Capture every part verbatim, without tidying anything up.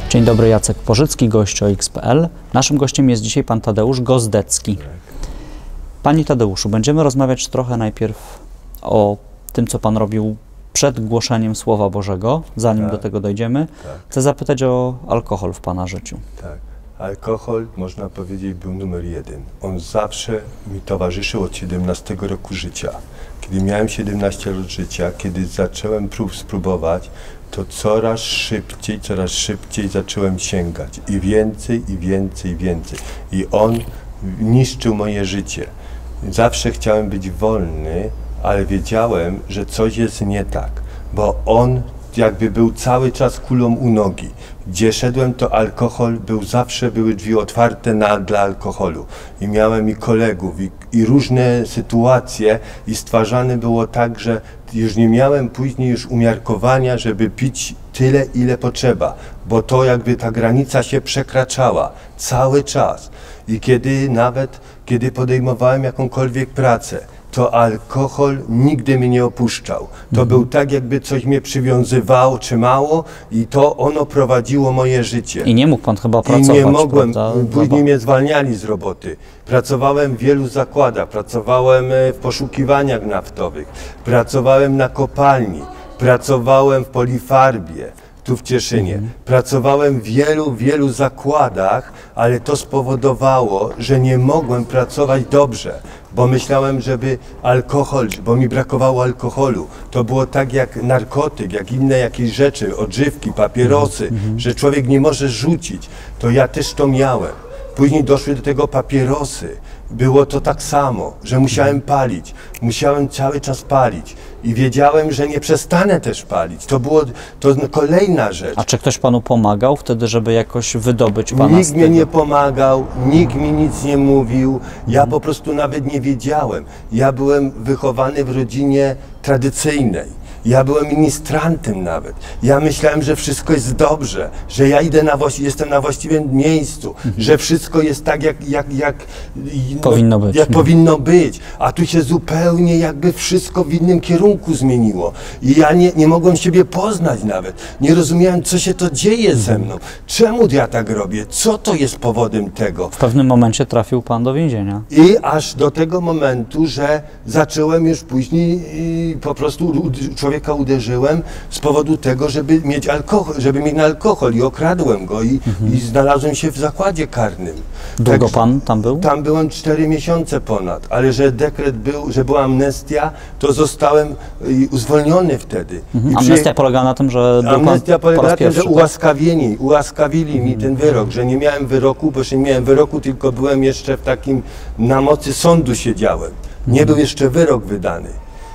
Dzień dobry, Jacek Porzycki, gość o X kropka pe el. Naszym gościem jest dzisiaj pan Tadeusz Gozdecki. Panie Tadeuszu, będziemy rozmawiać trochę najpierw o tym, co pan robił przed głoszeniem Słowa Bożego, zanim tak, do tego dojdziemy. Tak. Chcę zapytać o alkohol w pana życiu. Tak. Alkohol, można powiedzieć, był numer jeden. On zawsze mi towarzyszył od siedemnastego roku życia. Kiedy miałem siedemnaście lat życia, kiedy zacząłem prób spróbować, to coraz szybciej, coraz szybciej zacząłem sięgać. I więcej, i więcej, i więcej. I on niszczył moje życie. Zawsze chciałem być wolny, ale wiedziałem, że coś jest nie tak, bo on jakby był cały czas kulą u nogi. Gdzie szedłem, to alkohol był, zawsze były drzwi otwarte na, dla alkoholu. I miałem i kolegów, i, i różne sytuacje, i stwarzane było tak, że już nie miałem później już umiarkowania, żeby pić tyle, ile potrzeba, bo to jakby ta granica się przekraczała cały czas. I kiedy nawet, kiedy podejmowałem jakąkolwiek pracę, to alkohol nigdy mnie nie opuszczał. To mhm. był tak, jakby coś mnie przywiązywało, trzymało i to ono prowadziło moje życie. I nie mógł pan chyba pracować, I nie mogłem, prawda? Później mnie zwalniali z roboty. Pracowałem w wielu zakładach, pracowałem w poszukiwaniach naftowych, pracowałem na kopalni, pracowałem w Polifarbie, tu w Cieszynie. Mhm. Pracowałem w wielu, wielu zakładach, ale to spowodowało, że nie mogłem pracować dobrze, bo myślałem, żeby alkohol, bo mi brakowało alkoholu. To było tak jak narkotyk, jak inne jakieś rzeczy, odżywki, papierosy, mhm. że człowiek nie może rzucić. To ja też to miałem. Później doszły do tego papierosy. Było to tak samo, że musiałem palić. Musiałem cały czas palić. I wiedziałem, że nie przestanę też palić. To było to kolejna rzecz. A czy ktoś panu pomagał wtedy, żeby jakoś wydobyć pana Nikt z mnie tego? nie pomagał, nikt mi nic nie mówił. Ja mhm. po prostu nawet nie wiedziałem. Ja byłem wychowany w rodzinie tradycyjnej. Ja byłem ministrantem nawet. Ja myślałem, że wszystko jest dobrze, że ja idę na jestem na właściwym miejscu, mhm. że wszystko jest tak, jak, jak, jak, no, powinno być. jak powinno być. A tu się zupełnie jakby wszystko w innym kierunku zmieniło. I ja nie, nie mogłem siebie poznać nawet. Nie rozumiałem, co się to dzieje mhm. ze mną. Czemu ja tak robię? Co to jest powodem tego? W pewnym momencie trafił pan do więzienia. I aż do tego momentu, że zacząłem już później po prostu człowieka uderzyłem z powodu tego, żeby mieć alkohol, żeby mieć alkohol i okradłem go i, mhm. i znalazłem się w zakładzie karnym. Długo tak, pan tam był? Tam byłem cztery miesiące ponad, ale że dekret był, że była amnestia, to zostałem zwolniony wtedy. Mhm. Amnestia polega na tym, że był Amnestia pan polega po raz na tym, że pierwszy, ułaskawieni, ułaskawili mhm. mi ten wyrok, że nie miałem wyroku, bo że nie miałem wyroku, tylko byłem jeszcze w takim, na mocy sądu siedziałem. Nie mhm. był jeszcze wyrok wydany.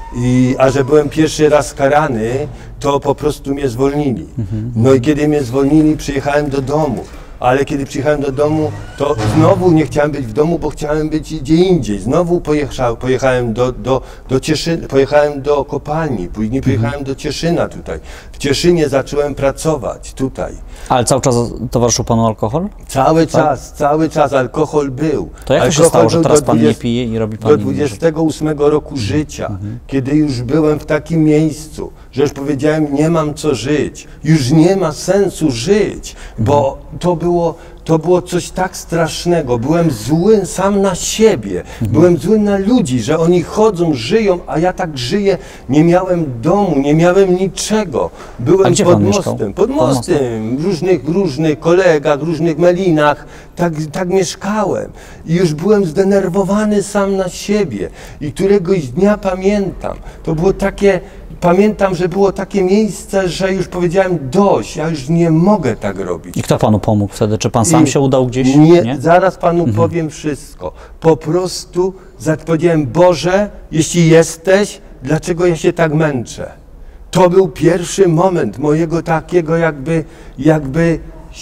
I, a że byłem pierwszy raz karany, to po prostu mnie zwolnili. Mhm. No i kiedy mnie zwolnili, przyjechałem do domu. Ale kiedy przyjechałem do domu, to znowu nie chciałem być w domu, bo chciałem być gdzie indziej. Znowu pojechałem, pojechałem do, do, do Cieszyna, pojechałem do kopalni, później pojechałem do Cieszyna tutaj. W Cieszynie zacząłem pracować tutaj. Ale cały czas towarzyszył panu alkohol? Cały tak? czas, cały czas alkohol był. To jak to się stało, że teraz pan nie pije i robi pan do dwudziestego ósmego roku życia, mhm. kiedy już byłem w takim miejscu, że już powiedziałem, nie mam co żyć, już nie ma sensu żyć, bo to było, to było coś tak strasznego. Byłem zły sam na siebie, mhm. byłem zły na ludzi, że oni chodzą, żyją, a ja tak żyję. Nie miałem domu, nie miałem niczego. Byłem pod mostem, pod mostem, w różnych, różnych kolegach, różnych melinach, tak, tak mieszkałem. I już byłem zdenerwowany sam na siebie. I któregoś dnia pamiętam, to było takie, pamiętam, że było takie miejsce, że już powiedziałem dość, ja już nie mogę tak robić. I kto panu pomógł wtedy? Czy pan sam I się udał gdzieś? Nie, nie? zaraz panu mhm. powiem wszystko. Po prostu powiedziałem, Boże, jeśli jesteś, dlaczego ja się tak męczę? To był pierwszy moment mojego takiego jakby, jakby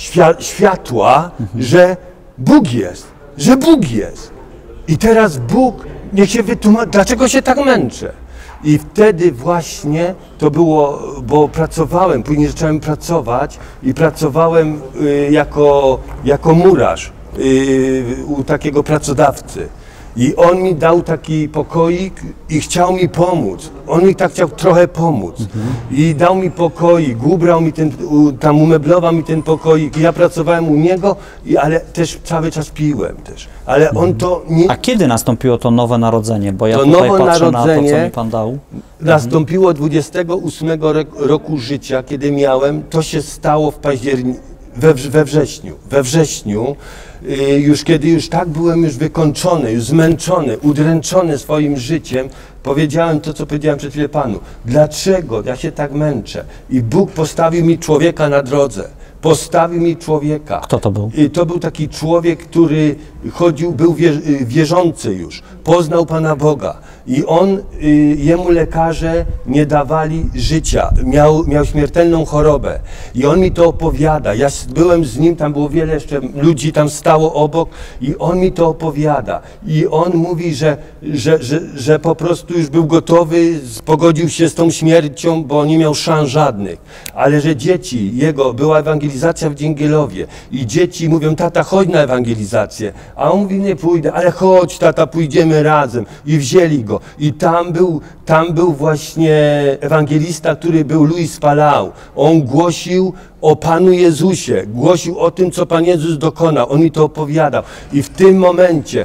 światła, mhm. że Bóg jest, że Bóg jest. I teraz Bóg niech się wytłumaczy, dlaczego się tak męczę. I wtedy właśnie to było, bo pracowałem, później zacząłem pracować i pracowałem y, jako, jako murarz y, u takiego pracodawcy. I on mi dał taki pokoik i chciał mi pomóc. On mi tak chciał trochę pomóc. Mhm. I dał mi pokoik, ubrał mi ten, u, tam umeblował mi ten pokoik. I ja pracowałem u niego, i, ale też cały czas piłem też. Ale mhm. on to nie... A kiedy nastąpiło to nowe narodzenie? Bo ja to tutaj nowe patrzę narodzenie na to, co mi Pan dał. Nastąpiło dwudziestego ósmego roku życia, kiedy miałem, to się stało w październiku, we, we wrześniu. We wrześniu, yy, już kiedy już tak byłem już wykończony, już zmęczony, udręczony swoim życiem, powiedziałem to, co powiedziałem przed chwilą Panu. Dlaczego ja się tak męczę? I Bóg postawił mi człowieka na drodze. Postawił mi człowieka. Kto to był? I to był taki człowiek, który chodził, był wierzący już, poznał Pana Boga. I on, jemu lekarze nie dawali życia, miał, miał śmiertelną chorobę. I on mi to opowiada. Ja byłem z nim, tam było wiele jeszcze ludzi, tam stało obok i on mi to opowiada. I on mówi, że, że, że, że po prostu już był gotowy, pogodził się z tą śmiercią, bo nie miał szans żadnych. Ale że dzieci, jego, była ewangelizacja w Dzięgielowie i dzieci mówią, tata, chodź na ewangelizację. A on mówi, nie pójdę, ale chodź, tata, pójdziemy razem. I wzięli go. I tam był, tam był właśnie ewangelista, który był Luis Palau. On głosił o Panu Jezusie, głosił o tym, co Pan Jezus dokonał. On mi to opowiadał. I w tym momencie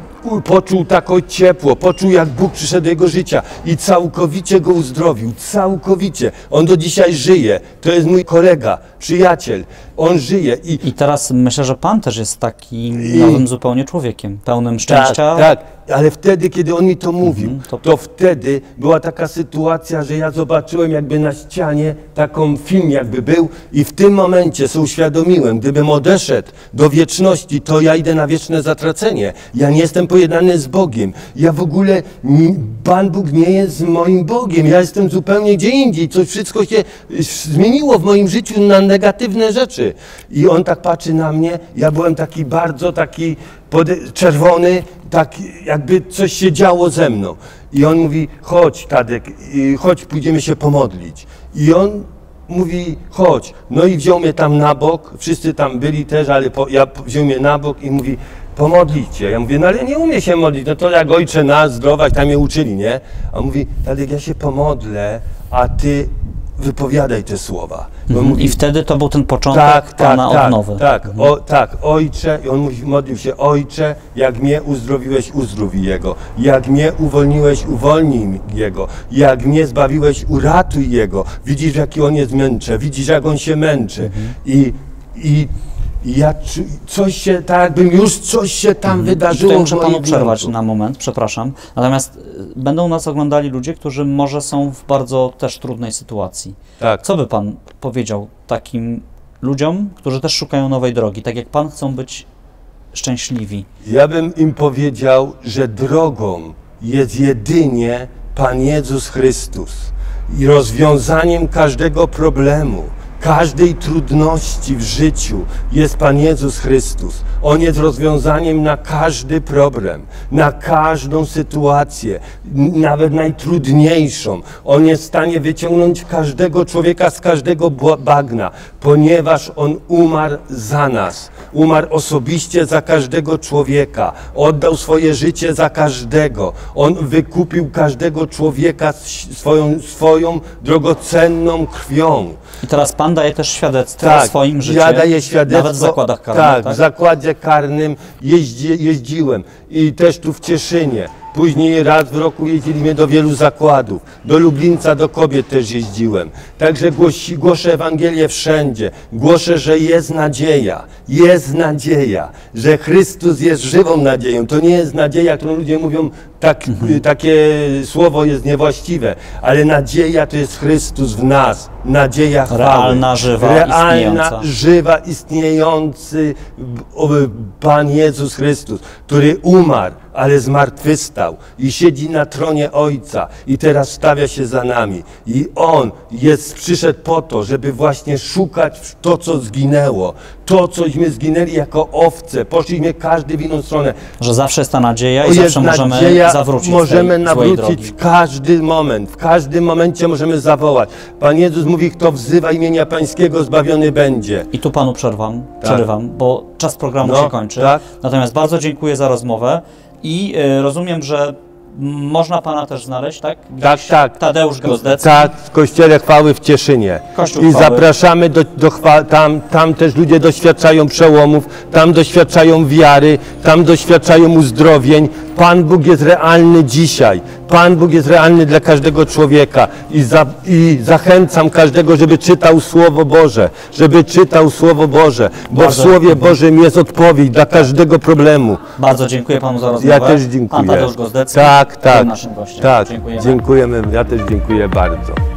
poczuł takie ciepło, poczuł, jak Bóg przyszedł do jego życia i całkowicie go uzdrowił, całkowicie. On do dzisiaj żyje, to jest mój kolega, przyjaciel, on żyje. I, I teraz myślę, że Pan też jest takim i, nowym zupełnie człowiekiem, pełnym szczęścia. Tak, tak, ale wtedy, kiedy on mi to mówił, mhm, to... to wtedy była taka sytuacja, że ja zobaczyłem jakby na ścianie taką film jakby był i w tym momencie sobie uświadomiłem, gdybym odeszedł do wieczności, to ja idę na wieczne zatracenie. Ja nie jestem pojednany z Bogiem. Ja w ogóle, Pan Bóg nie jest moim Bogiem. Ja jestem zupełnie gdzie indziej. Coś wszystko się zmieniło w moim życiu na negatywne rzeczy. I on tak patrzy na mnie. Ja byłem taki bardzo taki czerwony, tak jakby coś się działo ze mną. I on mówi, chodź Tadek, chodź, pójdziemy się pomodlić. I on mówi, chodź. No i wziął mnie tam na bok. Wszyscy tam byli też, ale po, ja wziął mnie na bok i mówi, pomodlicie. Ja mówię, no ale nie umiem się modlić, no to jak Ojcze nasz, zdrować, tam mnie uczyli, nie? A on mówi, Tadek, ja się pomodlę, a ty wypowiadaj te słowa. Mhm. Mówi, I wtedy to był ten początek tak, Pana tak, odnowy. Tak, mhm. o, tak, Ojcze, i on mówi, modlił się, Ojcze, jak mnie uzdrowiłeś, uzdrów Jego. Jak mnie uwolniłeś, uwolnij Jego. Jak mnie zbawiłeś, uratuj Jego. Widzisz, jaki on jest męczy, widzisz, jak on się męczy. Mhm. I, i ja coś się, tak jakbym już coś się tam mhm. wydarzyło. I tutaj muszę Panu przerwać na moment, przepraszam. Natomiast y, będą nas oglądali ludzie, którzy może są w bardzo też trudnej sytuacji. Tak. Co by Pan powiedział takim ludziom, którzy też szukają nowej drogi, tak jak Pan, chcą być szczęśliwi? Ja bym im powiedział, że drogą jest jedynie Pan Jezus Chrystus i rozwiązaniem każdego problemu, każdej trudności w życiu jest Pan Jezus Chrystus. On jest rozwiązaniem na każdy problem, na każdą sytuację, nawet najtrudniejszą. On jest w stanie wyciągnąć każdego człowieka z każdego bagna, ponieważ On umarł za nas. Umarł osobiście za każdego człowieka. Oddał swoje życie za każdego. On wykupił każdego człowieka swoją, swoją drogocenną krwią. I teraz Pan daje też świadectwo tak, o swoim życiu, ja daję świadectwo, nawet w zakładach karnych. Tak, tak? w zakładzie karnym jeździ, jeździłem i też tu w Cieszynie. Później raz w roku jeździliśmy do wielu zakładów. Do Lublińca, do kobiet też jeździłem. Także głosi, głoszę Ewangelię wszędzie. Głoszę, że jest nadzieja. Jest nadzieja. Że Chrystus jest żywą nadzieją. To nie jest nadzieja, którą ludzie mówią, tak, mhm. takie słowo jest niewłaściwe. Ale nadzieja to jest Chrystus w nas. Nadzieja chwały. Realna, żywa, Realna, istniejąca. żywa, istniejący Pan Jezus Chrystus, który umarł, ale zmartwychwstał i siedzi na tronie Ojca i teraz stawia się za nami. I On jest, przyszedł po to, żeby właśnie szukać to, co zginęło. To, cośmy zginęli jako owce. Poszliśmy każdy w inną stronę. Że zawsze jest ta nadzieja i jest zawsze możemy nadzieja, zawrócić możemy tej nawrócić w każdy moment. W każdym momencie możemy zawołać. Pan Jezus mówi, kto wzywa imienia Pańskiego, zbawiony będzie. I tu Panu przerwam, tak. przerywam, bo czas programu no, się kończy. Tak. Natomiast bardzo dziękuję za rozmowę. I y, rozumiem, że można pana też znaleźć, tak? Tak, tak. Tadeusz Gozdecki. Tak, w Kościele Chwały w Cieszynie. Kościół I Chwały. zapraszamy do, do chwa- tam, tam też ludzie doświadczają przełomów, tam doświadczają wiary, tam doświadczają uzdrowień. Pan Bóg jest realny dzisiaj. Pan Bóg jest realny dla każdego człowieka. I, za, I zachęcam każdego, żeby czytał Słowo Boże, żeby czytał Słowo Boże, bo Bardzo w Słowie dziękuję. Bożym jest odpowiedź dla każdego problemu. Bardzo dziękuję panu za rozmowę. Ja też dziękuję. Pan Tadeusz Gozdecki Tak, tak. był naszym gościem. Tak, Dziękujemy. dziękujemy. Ja też dziękuję bardzo.